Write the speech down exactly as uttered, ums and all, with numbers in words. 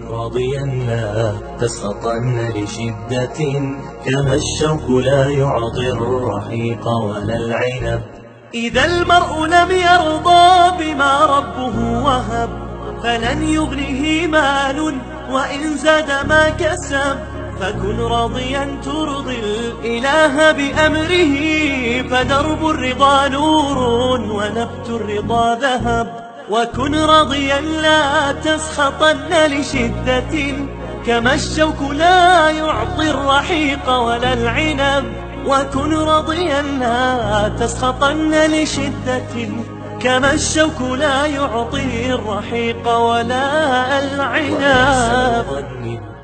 راضيا لا تسخطن لشدة، كما الشوك لا يعطي الرحيق ولا العنب. إذا المرء لم يرضى بما ربه وهب، فلن يغنه مال وإن زاد ما كسب. فكن راضيا ترضي الإله بأمره، فدرب الرضا نور ونبت الرضا ذهب. وكن راضيا لا تسخطن لشدة، كما الشوك لا يعطي الرحيق ولا العنب. وكن راضيا لا تسخطن لشدة، كما الشوك لا يعطي الرحيق ولا العنب.